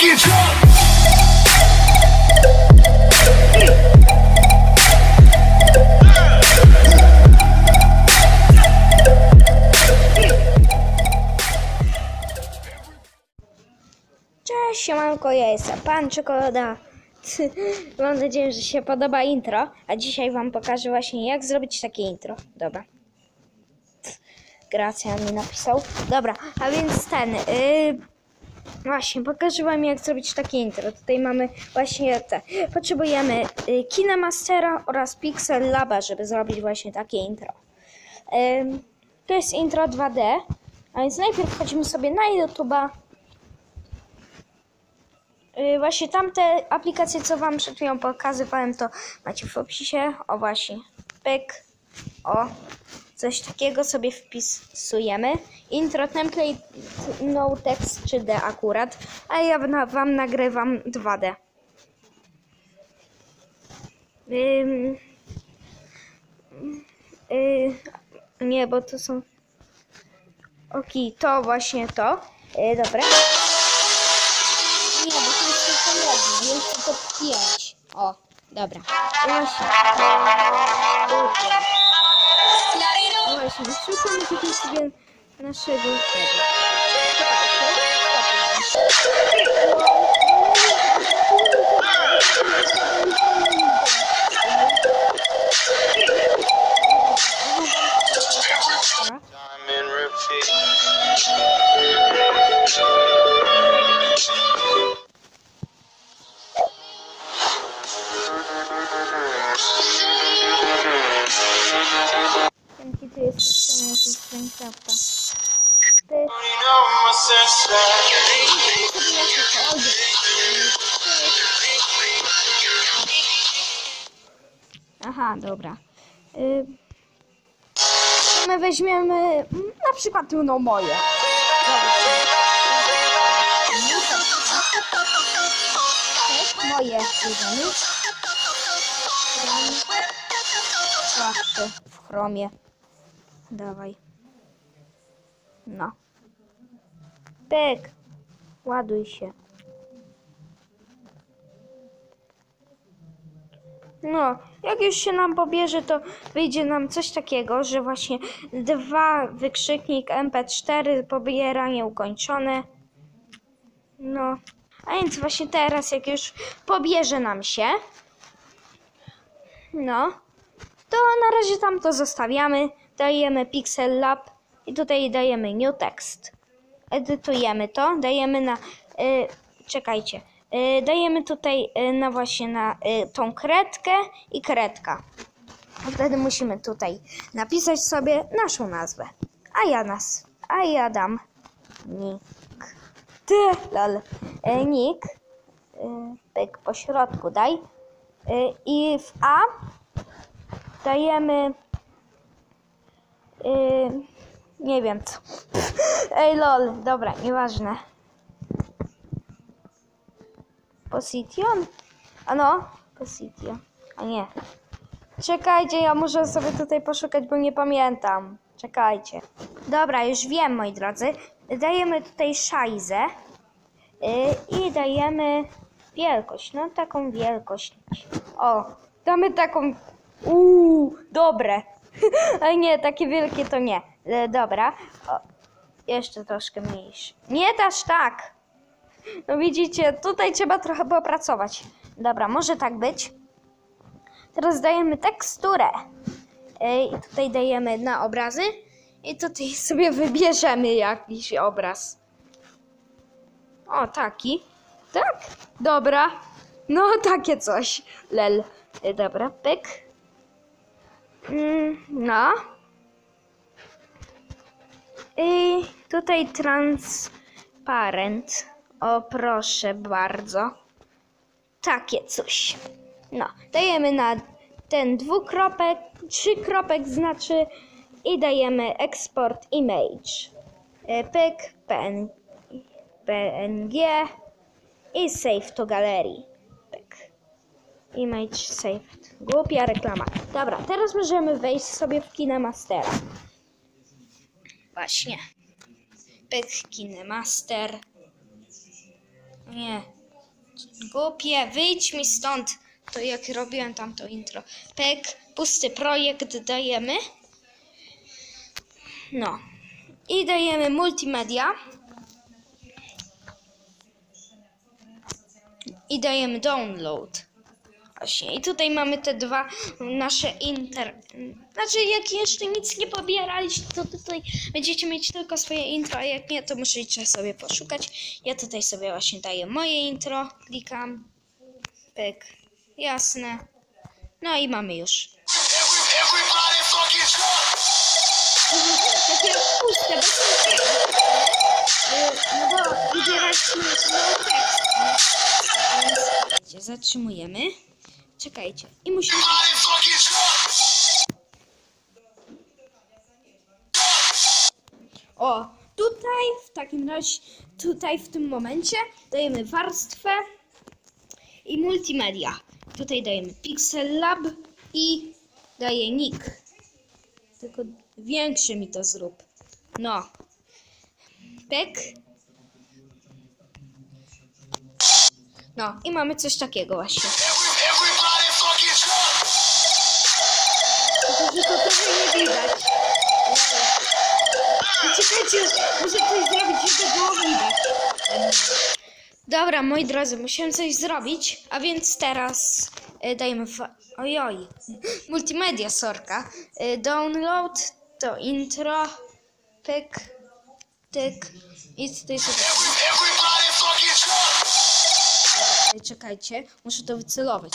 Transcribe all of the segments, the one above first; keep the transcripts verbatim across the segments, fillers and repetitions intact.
get drunk. Cześć, siemanko, ja jestem Pan Czekolada. Mam nadzieję, że się podoba intro, a dzisiaj wam pokażę właśnie, jak zrobić takie intro. Dobra. Gracja mi napisał. Dobra, a więc ten... Yy, właśnie, pokażę wam, jak zrobić takie intro. Tutaj mamy właśnie te... Potrzebujemy yy, KineMastera oraz Pixel Laba, żeby zrobić właśnie takie intro. Yy, to jest intro dwa D, a więc najpierw wchodzimy sobie na YouTube'a. Yy, właśnie tamte aplikacje, co wam przed chwilą pokazywałem, to macie w opisie. O właśnie, pyk, o, coś takiego sobie wpisujemy. Intro template, no text trzy D akurat, a ja na, wam nagrywam dwa D. Yy, yy, nie, bo to są... Okej, to właśnie to. Yy, dobra. Nie, bo to jest tylko jedno, jest tylko pięć. O, dobra. Właśnie. O właśnie, szukamy tutaj sobie naszego tego. Dzięki, tu jest jeszcze jakiś Minecrafta. Ty... Aha, dobra. Yy... My weźmiemy na przykład no moje. Moje bierzemy. Płaszcze w chromie. Dawaj. No. Pyk. Ładuj się. No, jak już się nam pobierze, to wyjdzie nam coś takiego, że właśnie dwa wykrzyknik M P cztery pobieranie ukończone. No, a więc właśnie teraz, jak już pobierze nam się, no, to na razie tam to zostawiamy. Dajemy Pixel Lab i tutaj dajemy New Text. Edytujemy to, dajemy na, yy, czekajcie, yy, dajemy tutaj yy, na właśnie na yy, tą kredkę i kredka. A wtedy musimy tutaj napisać sobie naszą nazwę. A ja nas, a ja dam nick. Ty, lol, yy, nick, yy, pyk po środku daj. Yy, I w A dajemy Yy, nie wiem co. Ej lol, dobra, nieważne. Position? A no, Position. A nie. Czekajcie, ja muszę sobie tutaj poszukać, bo nie pamiętam. Czekajcie. Dobra, już wiem, moi drodzy. Dajemy tutaj szajzę yy, i dajemy wielkość. No taką wielkość. O, damy taką... Uuu, dobre. Ale nie, takie wielkie to nie. E, dobra. O, jeszcze troszkę mniejsze. Nie aż tak. No widzicie, tutaj trzeba trochę popracować. Dobra, może tak być. Teraz dajemy teksturę. E, I tutaj dajemy na obrazy. I tutaj sobie wybierzemy jakiś obraz. O, taki. Tak? Dobra. No, takie coś. Lel. E, dobra, pyk. No. I tutaj transparent. O, proszę bardzo. Takie coś. No. Dajemy na ten dwukropek, trzy kropek znaczy i dajemy export image. Pyk, P N G i save to gallery. Pyk. Image saved. Głupia reklama. Dobra, teraz możemy wejść sobie w KineMastera. Właśnie. Pyk, KineMaster. Nie. Głupie, wyjdź mi stąd. To jak robiłem tamto intro. Pek, pusty projekt dajemy. No. I dajemy multimedia. I dajemy download. Właśnie. I tutaj mamy te dwa nasze inter... Znaczy, jak jeszcze nic nie pobieraliście, to tutaj będziecie mieć tylko swoje intro, a jak nie, to musicie sobie poszukać. Ja tutaj sobie właśnie daję moje intro. Klikam. Pyk. Jasne. No i mamy już. Takie puste, bez niczego. No bo wybieraliśmy no tekst. Zatrzymujemy. Czekajcie. I musimy... O, tutaj w takim razie, tutaj w tym momencie dajemy warstwę i multimedia. Tutaj dajemy Pixel Lab i daję nick. Tylko większy mi to zrób. No. Pek. No i mamy coś takiego właśnie. Tylko, że to trochę nie widać. Czekajcie, muszę coś zrobić, żeby było widać. Dobra, moi drodzy, musiałem coś zrobić, a więc teraz y, dajemy... Ojoj. Multimedia, sorka. Y, download, to intro. Pyk. Tyk. I tutaj sobie... Czekajcie, muszę to wycelować.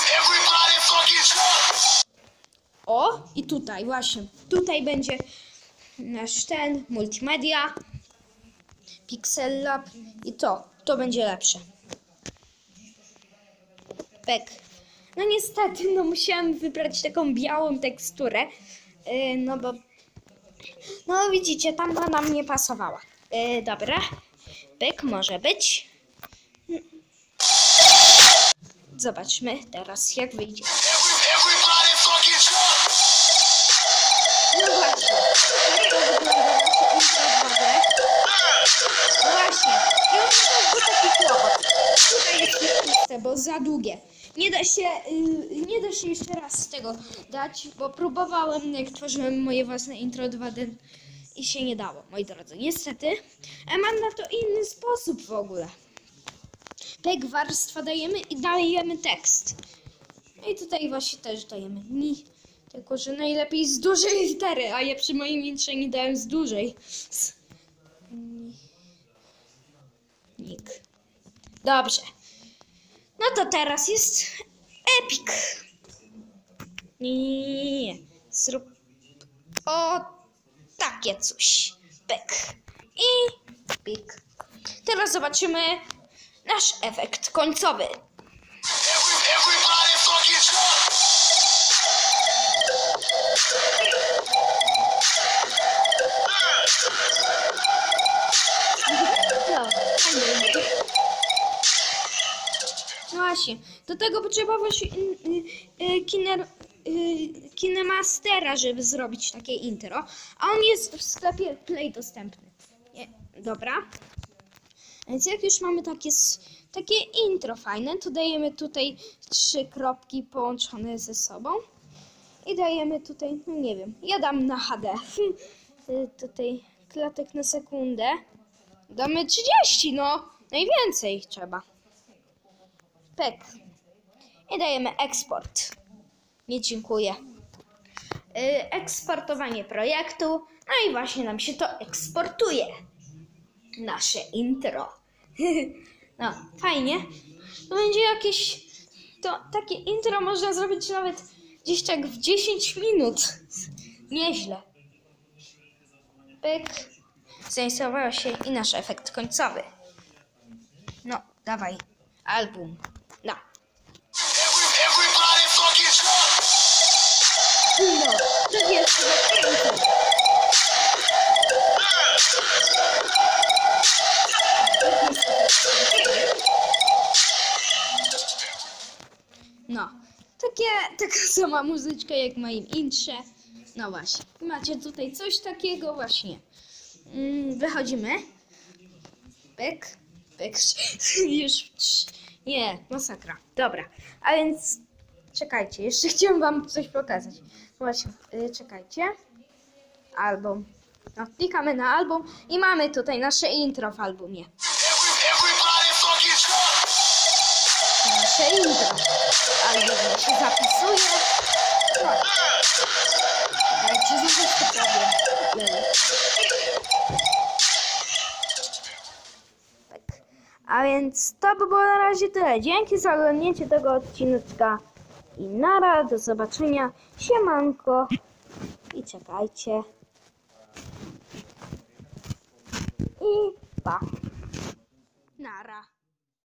O, i tutaj właśnie. Tutaj będzie nasz ten multimedia, Pixel Lab i to. To będzie lepsze. Pek. No niestety, no musiałam wybrać taką białą teksturę, yy, no bo... No widzicie, tamta nam nie pasowała. Yy, dobra. Pek może być. Zobaczmy teraz, jak wyjdzie. No właśnie, tak to wygląda nasze intro dwa D. No właśnie, i on też był taki kłopot. Tutaj jest już puste, bo za długie. Nie da się, yy, nie da się jeszcze raz z tego dać, bo próbowałem, jak tworzyłem moje własne intro dwa D i się nie dało, moi drodzy. Niestety, a mam na to inny sposób w ogóle. Pek, warstwa dajemy i dajemy tekst. No i tutaj właśnie też dajemy ni. Tylko, że najlepiej z dużej litery, a ja przy moim intrze nie dałem z dużej. Nik. Dobrze. No to teraz jest epic. Nie, nie, nie, nie. Zrób o takie coś. Pek. I pik. Teraz zobaczymy nasz efekt końcowy. No właśnie, do tego potrzebować kiner, Kinemastera, żeby zrobić takie intro, a on jest w sklepie Play dostępny. Nie, dobra. Więc jak już mamy takie, takie intro fajne, to dajemy tutaj trzy kropki połączone ze sobą i dajemy tutaj, no nie wiem, ja dam na H D. Tutaj klatek na sekundę. Damy trzydzieści, no. Najwięcej trzeba. Pek. I dajemy eksport. Nie dziękuję. Yy, eksportowanie projektu. No i właśnie nam się to eksportuje. Nasze intro. No, fajnie. To będzie jakieś... To takie intro można zrobić nawet gdzieś tak w dziesięć minut. Nieźle. Pyk. Zainstalował się i nasz efekt końcowy. No, dawaj. Album. No. No, to jest to. No, takie, taka sama muzyczka jak w moim intrze. No właśnie, macie tutaj coś takiego właśnie. Mm, wychodzimy. Pyk. Pyk. Już. Nie, masakra. Dobra, a więc czekajcie, jeszcze chciałam wam coś pokazać. Właśnie, yy, czekajcie. Album. No, klikamy na album i mamy tutaj nasze intro w albumie. Nasze intro. Album się zapisuje. No. Czekajcie, zaraz to powiem. Tak. A więc to by było na razie tyle. Dzięki za oglądnięcie tego odcinka. I nara, do zobaczenia. Siemanko. I czekajcie. I pa. Nara.